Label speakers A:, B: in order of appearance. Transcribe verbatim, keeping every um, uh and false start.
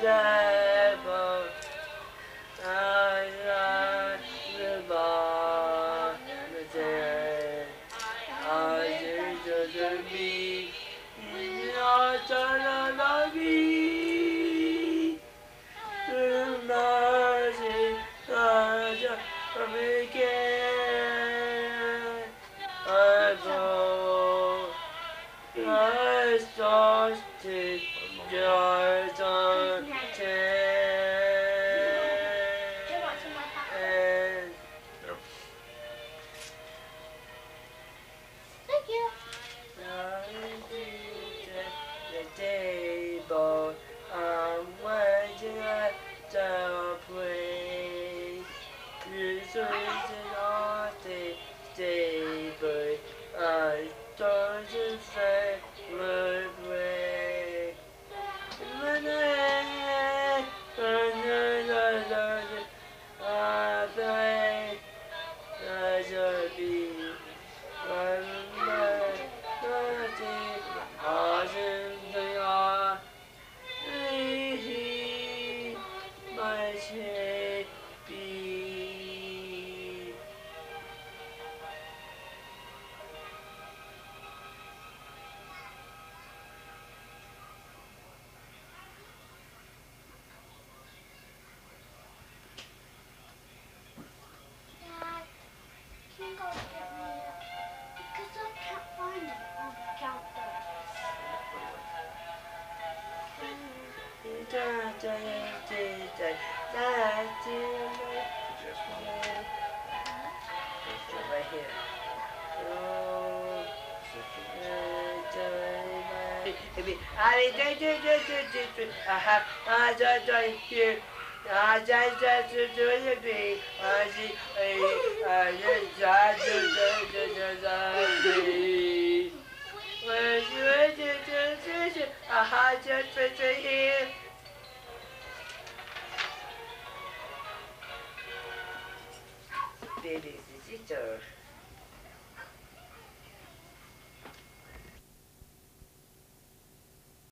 A: devil. I love the bar. I just to be. Not to be. The mercy of again. I go. I started just on ten.
B: Thank you.
A: The table, I'm waiting at the place. This is not the table. I don't say my way. When I I play, I should be. My shape be.
B: Dad, can you go get me it? Because I can't find it on the counter.
A: Right here. I did it, did it, I have, I just right here. I just just to do it be. I see, I just just just just just be. When you just just I had just right here. Baby, is it